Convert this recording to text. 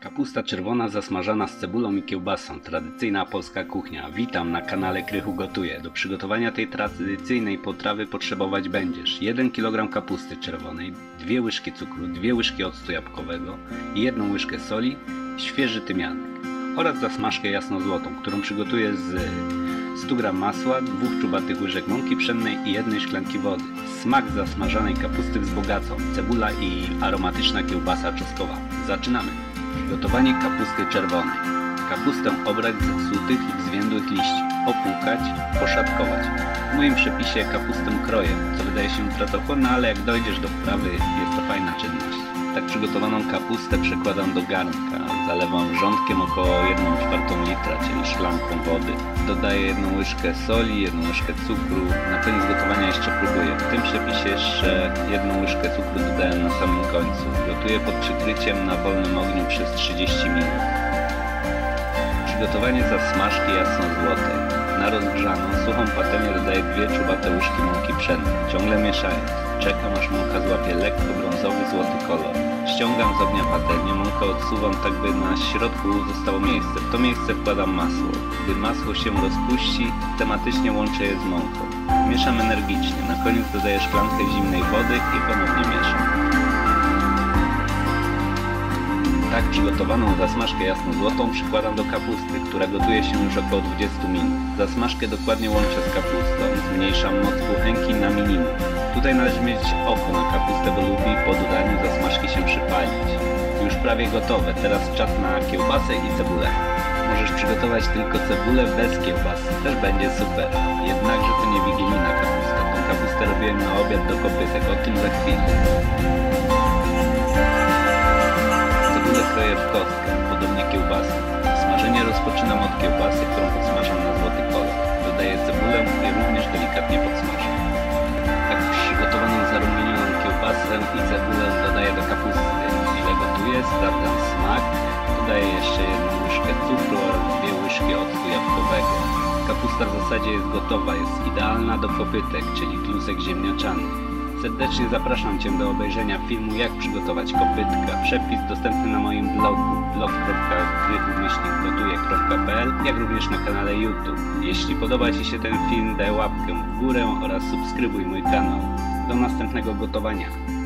Kapusta czerwona zasmażana z cebulą i kiełbasą. Tradycyjna polska kuchnia. Witam na kanale Krychu Gotuje. Do przygotowania tej tradycyjnej potrawy potrzebować będziesz 1 kg kapusty czerwonej, 2 łyżki cukru, 2 łyżki octu jabłkowego, 1 łyżkę soli, świeży tymianek oraz zasmażkę jasnozłotą, którą przygotuję z 100 g masła, 2 czubatych łyżek mąki pszennej i 1 szklanki wody. Smak zasmażanej kapusty wzbogacą cebula i aromatyczna kiełbasa czosnkowa. Zaczynamy! Przygotowanie kapusty czerwonej. Kapustę obrać z zepsutych i wzwiędłych liści, opłukać, poszatkować. W moim przepisie kapustę kroję, co wydaje się pracochłonne, ale jak dojdziesz do wprawy, jest to fajna czynność. Tak przygotowaną kapustę przekładam do garnka, zalewam wrzątkiem około 1/4 litra, czyli szklanką wody. Dodaję 1 łyżkę soli, 1 łyżkę cukru. Na koniec gotowania jeszcze próbuję. W tym przepisie jeszcze 1 łyżkę cukru dodałem na samym końcu. Gotuję pod przykryciem na wolnym ogniu przez 30 minut. Przygotowanie zasmażki jasnozłotej. Na rozgrzaną, suchą patelnię dodaję 2 czubate łyżki mąki pszennej, ciągle mieszając. Czekam, aż mąka złapie lekko brązowy, złoty kolor. Ściągam z ognia patelnię, mąkę odsuwam tak, by na środku zostało miejsce. W to miejsce wkładam masło. Gdy masło się rozpuści, tematycznie łączę je z mąką. Mieszam energicznie. Na koniec dodaję szklankę zimnej wody i ponownie mieszam. Tak przygotowaną zasmażkę jasnozłotą przykładam do kapusty, która gotuje się już około 20 minut. Zasmażkę dokładnie łączę z kapustą, zmniejszam moc kuchenki na minimum. Tutaj należy mieć oko na kapustę, bo lubi po dodaniu zasmażki się przypalić. Już prawie gotowe, teraz czas na kiełbasę i cebulę. Możesz przygotować tylko cebulę bez kiełbasy, też będzie super. Jednakże to nie wigilijna kapusta, tą kapustę robiłem na obiad do kopytek, o tym za chwilę. Cebulę kroję w kostkę, podobnie kiełbasę. Smażenie rozpoczynam od kiełbasy, którą podsmażam na złoty kolor. Dodaję cebulę i również delikatnie podsmażam. Tak przygotowaną zarumienioną kiełbasę i cebulę dodaję do kapusty. Chwilę gotuję, sprawdzam smak. Dodaję jeszcze 1 łyżkę cukru oraz 2 łyżki octu jabłkowego. Kapusta w zasadzie jest gotowa, jest idealna do kopytek, czyli klusek ziemniaczany. Serdecznie zapraszam Cię do obejrzenia filmu Jak przygotować kopytka. Przepis dostępny na moim blogu blog.krychu-gotuje.pl, jak również na kanale YouTube. Jeśli podoba Ci się ten film, daj łapkę w górę oraz subskrybuj mój kanał. Do następnego gotowania.